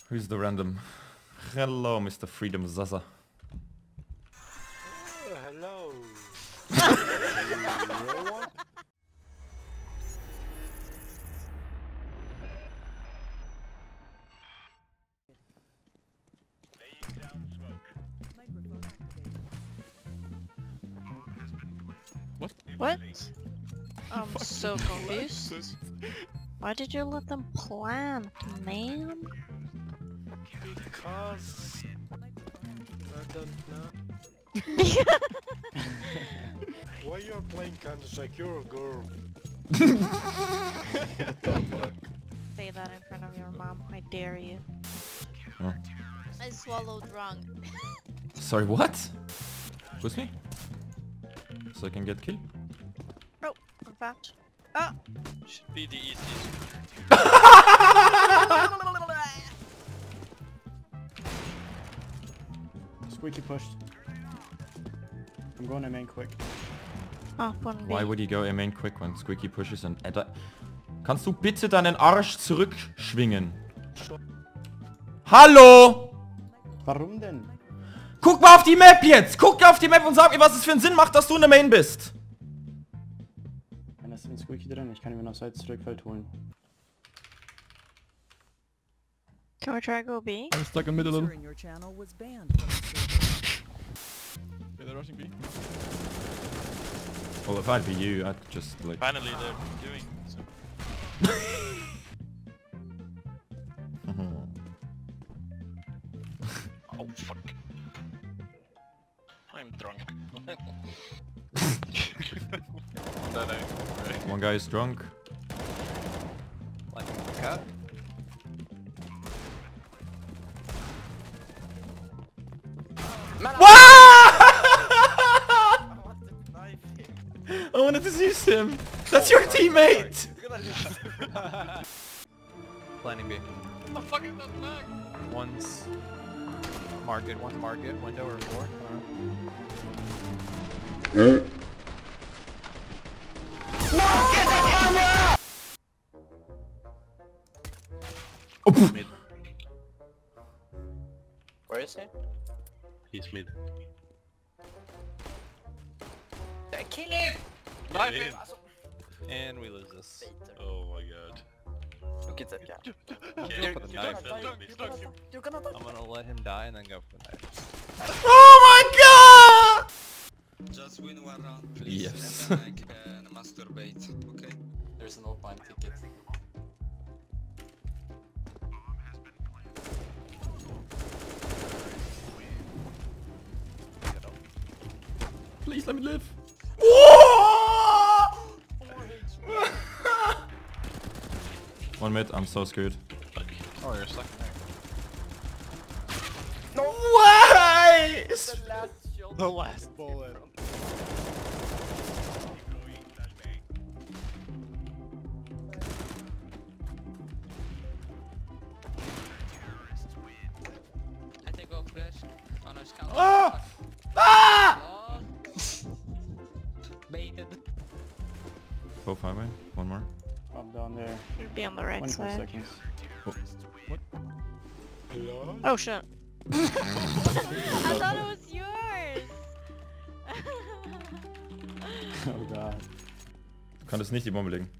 Who's the random? Hello, Mr. Freedom Zaza. Hello. What? I'm so confused. Why did you let them plant, man? Because I don't know. Why you're playing Counter-Strike? You're a girl. Say that in front of your mom. I dare you. Oh. I swallowed wrong. Sorry, what? Push me? So I can get killed? Oh, in fact. Ah! Should be the easiest. Squeaky pushed. I'm going to main quick. Oh, one Why B. would he go A main quick when Squeaky pushes and Kannst du bitte deinen Arsch zurückschwingen? Hallo! Warum denn? Guck mal auf die Map jetzt! Guck auf die Map und sag mir, was es für einen Sinn macht, dass du in der Main bist! Dann ist ein Squeaky drin, ich kann ihn auf Seite zurückfeld holen. Can we try go B? I'm stuck in middle. Your channel was banned from the server. Yeah, they're rushing B. Well, if I'd be you, I'd just like... Finally they're doing so. Oh fuck. I'm drunk. That ain't right. One guy is drunk. Like a cat? I wanted to use him! That's your teammate! Planning B. What the fuck is that flag? One's market, window or floor. Oh, Mid. Where is he? He's mid. Kill him! Knife him! And we lose this. Oh my god. Look at that guy. Okay, for the knife. You're gonna die. I'm gonna let him die and then go for the knife. Oh my god! Just win one round, please, Yes. and then I can masturbate, okay? There's an old pine ticket. Please let me live. One mid, I'm so screwed. Oh, you're stuck in there. No. Why? The last bullet. I think go flash on a scout. Ah! Ah! Baited. Go 5 way. One more. I'm down there. You'd be on the right 24 side. seconds. Hello? Oh shit. I thought it was yours. Oh god. Du kannst nicht die Bombe legen.